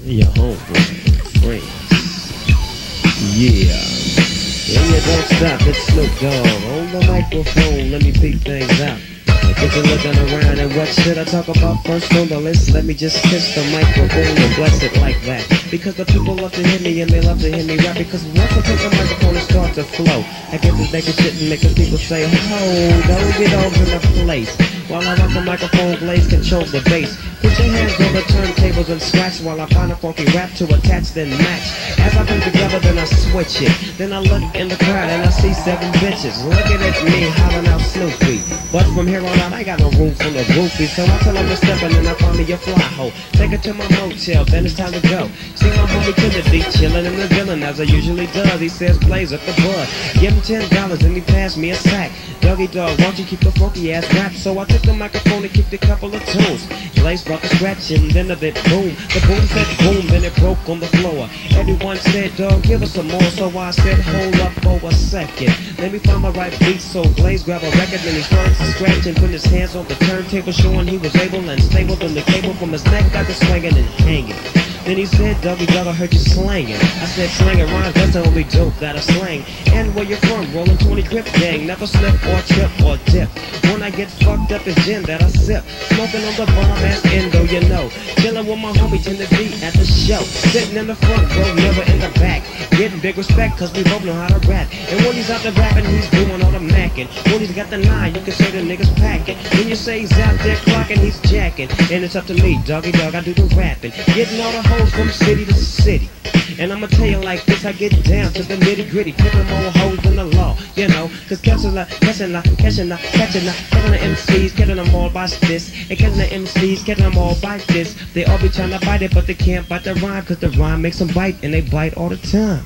Your homeboy, friends. Yeah. Yeah, yeah, don't stop, it's Snoop Dogg. On the microphone, let me peep things out. If you're looking around and what should I talk about first on the list? Let me just kiss the microphone and bless it like that. Because the people love to hear me and they love to hear me rap. Because once I take the microphone and start to flow, I get this naked shit and make the people say, "Hold, don't get over in the place." While I rock the microphone, Blaze controls the bass. Put your hands on the turntables and scratch while I find a funky rap to attach then match. As I put together, then I switch it. Then I look in the crowd and I see 7 bitches looking at me, hollering out Snoopy. But from here on out, I got no room for the goofies. So I tell them to step in and I find me a fly hoe. Take it to my motel, then it's time to go. See my homie Kennedy chilling in the villain as I usually does. He says, "Blaze up the bud. Give him $10 and he passed me a sack. Doggy dog, won't you keep the funky ass rap?" So I took the microphone and kicked a couple of tunes. Blaze brought the scratch and then a bit boom. The boom said boom, then it broke on the floor. Everyone said, "Dog, give us some more." So I said, "Hold up for a second. Let me find my right beat." So Blaze grabbed a record and he started to scratch and put his hands on the turntable, showing he was able and stable. Then the cable from his neck got to swinging and hanging. Then he said, "Doggy dog, I heard you slanging." I said, "Slanging rhymes, that's the only dope that I slang." "And where you from?" "Rolling 20 grip gang, never slip or trip or dip. When I get fucked up, it's gin that I sip. Smoking on the bomb ass endo, you know. Chilling with my homie Kennedy at the show. Sitting in the front row, never in the back. Getting big respect, cause we both know how to rap. And when he's out there rapping, he's doing all the macking. When he's got the 9, you can say the nigga's packing. When you say he's out there clocking, he's jacking. And it's up to me, Doggy dog, I do the rapping. Getting all the hoes from city to city. And I'ma tell you like this, I get down to the nitty gritty. Putting more hoes than the law, you know. Cause catching the MCs, catching them all by this. And catching the MCs, catching them all by this. They all be trying to bite it, but they can't bite the rhyme. Cause the rhyme makes them bite, and they bite all the time.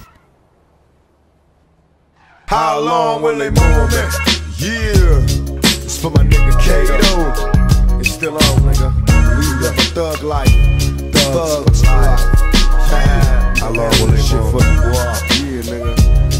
How long will they move it? Yeah, it's for my nigga Kato. It's still on, nigga. We live a thug life. Thug life. How long will they shit for you, boy? Yeah, nigga.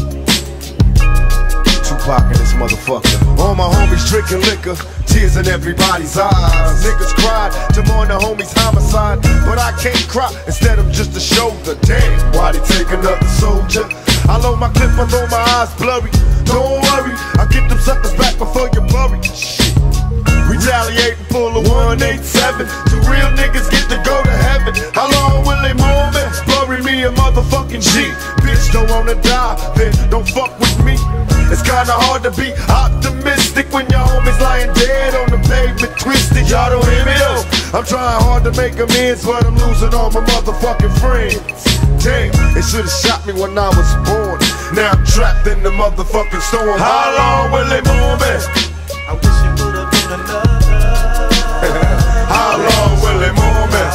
Tupac in this motherfucker. All my homies drinking liquor, tears in everybody's eyes. Niggas cried to mourn the homies' homicide, but I can't cry. Instead of just a shoulder. Damn, why they take another soldier? I load my clip, I throw my eyes blurry. Don't worry, I get them suckers back before you bury. Shit. Retaliate and pull a 187. The real niggas get to go to heaven. How long will they move it? Bury me a motherfucking G. Bitch, don't wanna die, then don't fuck with me. It's kinda hard to be optimistic when your homies lying dead on the pavement twisted. Y'all don't hear me though. I'm trying hard to make amends, but I'm losing all my motherfucking friends. Damn, they should've shot me when I was born. Now I'm trapped in the motherfucking storm. How long will they move it? I wish it would've been another. How long will they move it?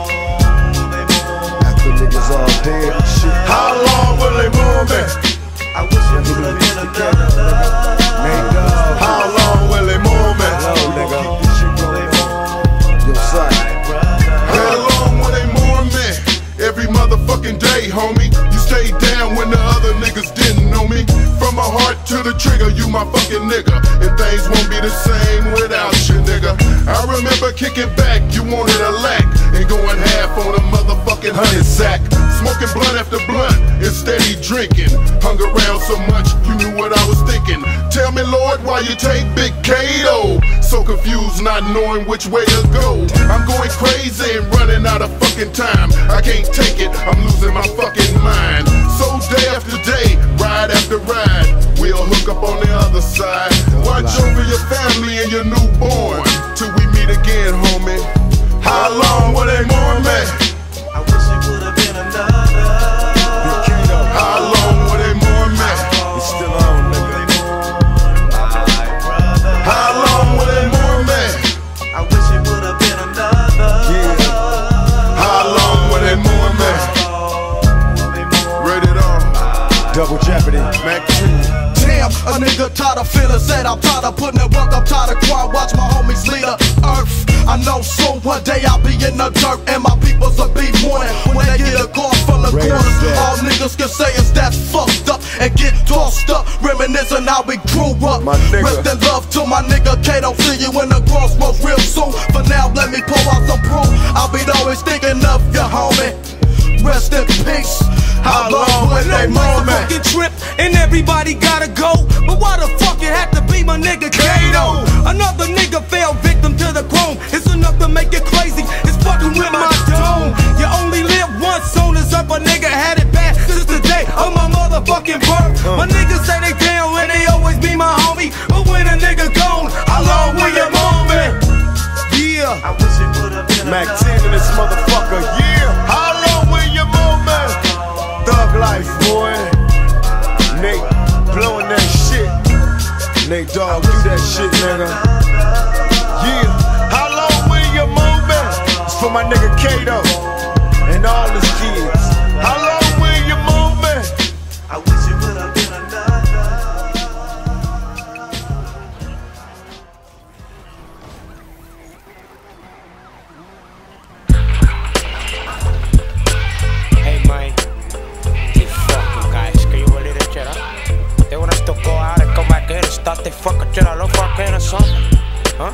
After niggas all dead and shit. How long will they move it? I wish it would've been another. How long will they move it? Keep this shit going on. Yo, son. How long will they move me? Every motherfucking day, homie. You stayed down when the other niggas didn't know me. From my heart to the trigger, you my fucking nigga. And things won't be the same without you, nigga. I remember kicking back, you wanted a lack. And going half on a motherfucking 100 sack. Smoking blunt after blunt and steady drinking. Hung around so much, you knew what I was thinking. Tell me, Lord, why you take Big Kato? So confused, not knowing which way to go. I'm going crazy and running out of fucking time. I can't take it, I'm losing my fucking mind. So day after day, ride after ride, we'll hook up on the other side. Watch over your family and your newborn till we meet again, homie. How long will they mourn me? I wish it would've been another. How long will they mourn me? It's still on, nigga. How long will they mourn me? I wish it would've been another. Yeah. How long will they mourn me? Rated R. Double Jeopardy. Mac 2. Damn, a nigga tired of feeling sad. I'm tired of putting in work, I'm tired of crying. Watch my homies lead the earth. I know soon one day I'll be in the dirt and my peoples will be mourning when they get a car full of quarters. All niggas can say is that's fucked up and get tossed up, reminiscing how we grew up. Rest in love to my nigga Kato. See you in the crossroads real soon. For now, let me pull out some proof. I'll be always thinking of you, homie. they moment. Fucking trip and everybody gotta go. But why the fuck it had to be my nigga Kato? Another nigga fell victim to the chrome. It's enough to make it crazy. It's fucking with my dome. You only live once, soon as up a nigga had it bad since the day of my motherfucking birth. My niggas say they down and they always be my homie. But when a nigga gone, how long will you moment? Yeah. I wish it would've been Mac another. 10 in this motherfucker, yeah. How long will you moment? Thug life, boy. Nate blowing that shit. Nate Dogg, do that shit, nigga. Yeah. How long will you moment? It's for my nigga Kato and all his kids. How long will you moment? I wish it would've been another. Hey man, these fucking guys, can you believe that shit, huh? They want us to go out and come back in and start the fucking shit all over again or something? Huh?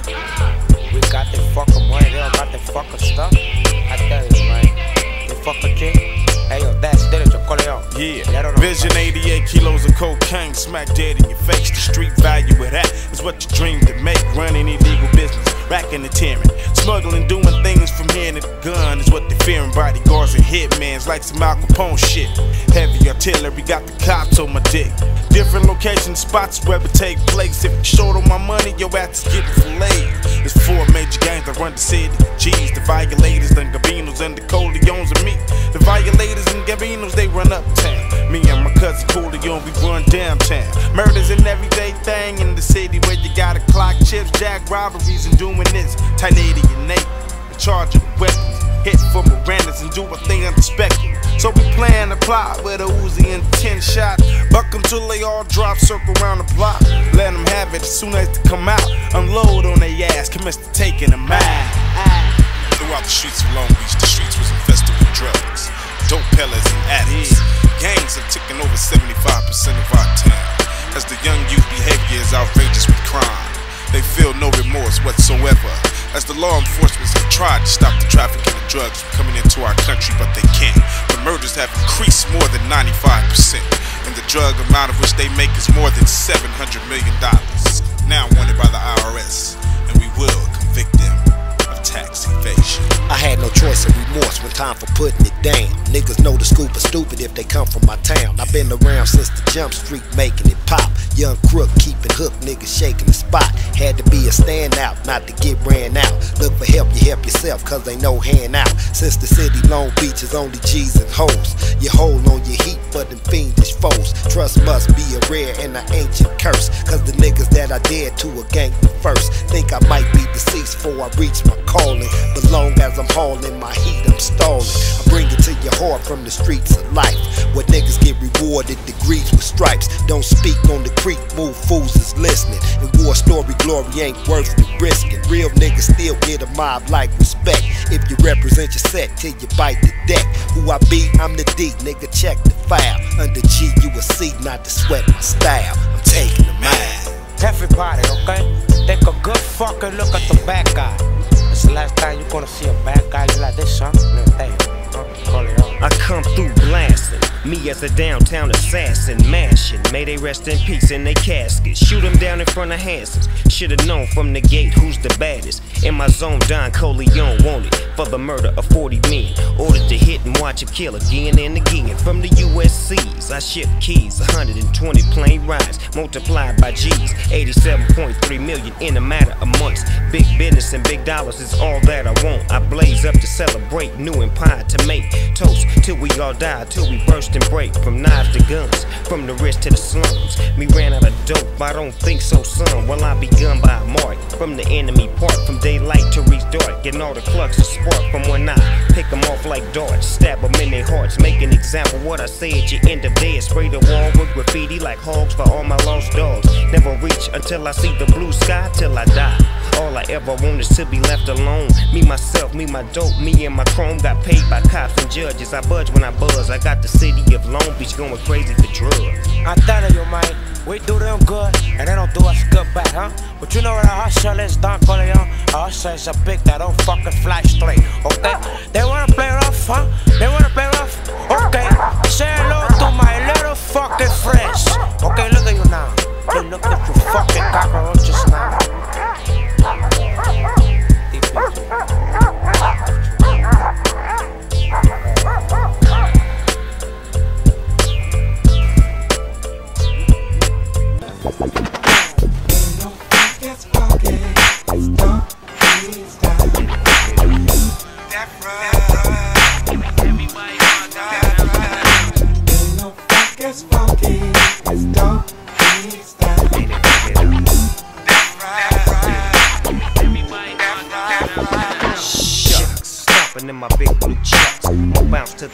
We got the fucking money, they don't got the fucking stuff. I tell you, man, the fucking shit. Hey yo, that's derecho, coleón. Yeah, Vision 88 kilos of cocaine, smack dead in your face. The street value of that is what you dream to make. Running illegal business, racking and tearing, smuggling, doing things from here to the gun is what they fearing. Bodyguards and hitmans like some Al Capone shit. Heavy artillery, got the cops on my dick. Different locations, spots where we take place. If you short on my money, your ass is getting filleted. There's 4 major gangs that run the city. G's, the violators, the Gabinos, and the Coleones and me. The violators and Gabinos, they run uptown. Me and my cousin Coleon, we run downtown. Murders an everyday thing in the city where you gotta clock chips, jack robberies, and doing this. Tight 80 and 8, in charge of the weapons. Hit for Miranda's and do a thing unexpected. So we plan to plot with a Uzi and 10 shots. Buck them till they all drop, circle around the block. Let them have it as soon as they come out. Unload on their ass, commence to taking them out. Throughout the streets of Long Beach, the streets was infested with drugs, dope pellets and addicts. Gangs have taken over 75% of our town. As the young youth behavior is outrageous with crime, they feel no remorse whatsoever. As the law enforcement have tried to stop the trafficking of drugs from coming into our country, but they can't. The murders have increased more than 95%, and the drug amount of which they make is more than $700 million. Now wanted by the IRS, and we will convict them of tax evasion. I had no choice of remorse when time for putting it down. Niggas know the scoop is stupid if they come from my town. I've been around since the jump street making it pop. Young crook keeping hooked, niggas shaking the spot. Had to be a standout, not to get ran out. Look for help, you help yourself, cause ain't no handout. Since the city Long Beach is only G's and hoes, you hold on your heat for them fiendish foes. Trust must be a rare and an ancient curse, cause the niggas that I dared to a gang the first think I might be deceased before I reach my calling. But long as I'm hauling my heat, I'm stalling. I bring it to your heart from the streets of life, where niggas get rewarded degrees with stripes. Don't speak on the creek, move fools is listening. And war story glory ain't worth the risking. Real niggas still get a mob like respect. If you represent your set till you bite the deck. Who I be, I'm the D, nigga check the file. Under G you will see, not to sweat my style. I'm taking them out. Everybody, okay? Take a good fucking look at the bad guy. It's the last time you're gonna see a bad guy like this, huh? Hey, I come through blasting, me as a downtown assassin, mashing. May they rest in peace in their casket. Shoot them down in front of Hansons. Should've known from the gate who's the baddest. In my zone, Don Coleon wanted for the murder of 40 men. Ordered to hit and watch him kill again and again. From the USCs, I ship keys, 120 plane rides, multiplied by G's, 87.3 million in a matter of months. Big business and big dollars is all that I want. I blaze up to celebrate, new empire to make. Toast till we all die, till we burst and break. From knives to guns, from the rich to the slums. Me ran out of dope, I don't think so, son. Well, I begun by a mark, from the enemy part, from daylight to reach dark. Getting all the clucks of spark from one eye, pick them off like darts, stab them in their hearts. Make an example what I say at your end of day. Spray the wall with graffiti like hogs for all my lost dogs. Never reach until I see the blue sky, till I die. All I ever want is to be left alone. Me, myself, me, my dope, me and my chrome. Got paid by cops and judges. I budge when I buzz. I got the city of Long Beach going crazy for drugs. I tell you, man, we do them good, and they don't do us good back, huh? But you know what a hustle is, Don Coleon? A hustle is a pig that don't fucking fly straight, okay? They wanna play rough, huh? They wanna play rough? Okay, say hello to my little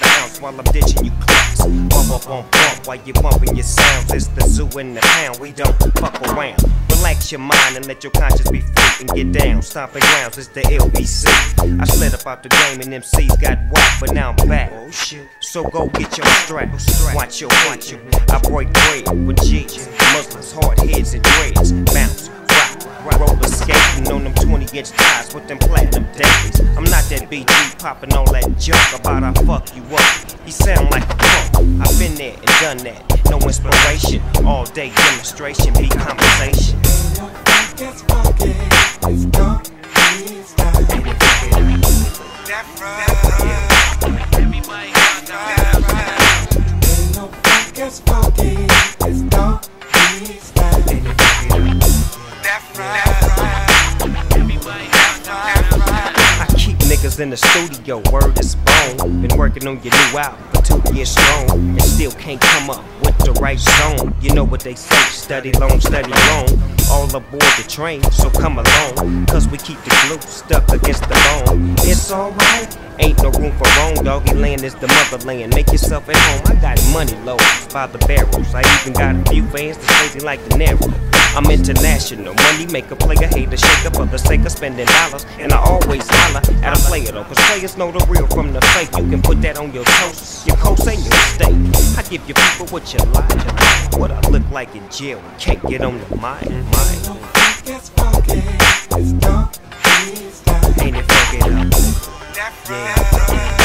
the ounce while I'm ditching you clucks. Bump up on bump while you bumping your sounds. It's the zoo in the pound, we don't fuck around. Relax your mind and let your conscience be free and get down. Stomping grounds, it's the LBC. I slid up out the game and MCs got whacked, but now I'm back. Oh shit. So go get your strap. Watch your. I break bread with G's, Muslims, hard heads and dreads. Bounce, rock, roller skating on them 20-inch thighs with them platinum dailies. I'm not that BG popping all that junk about I fuck you up. You sound like a punk. I've been there and done that. No inspiration, all day demonstration, be conversation. It's funky, it's dark, it's time. That's right. Everybody got that. Ain't no funk, it's funky, it's dark, it's time. That's right. Everybody got that. I keep niggas in the studio, word is bone. Been working on your new album for 2 years strong, and still can't come up with the right song. You know what they say, study long, all aboard the train, so come along, cause we keep the glue stuck against the bone. It's alright, ain't no room for wrong, doggy land is the motherland. Make yourself at home, I got money loads by the barrels. I even got a few fans that say they like the narrow. I'm international, money maker, player, hater, shaker for the sake of spending dollars. And I always holler at a player though, cause players know the real from the fake. You can put that on your toast, your coast and your steak. I give you people what you like, what I look like in jail, can't get on the mic. It's funky, it's dark, it's time. Ain't it funky though? Yeah.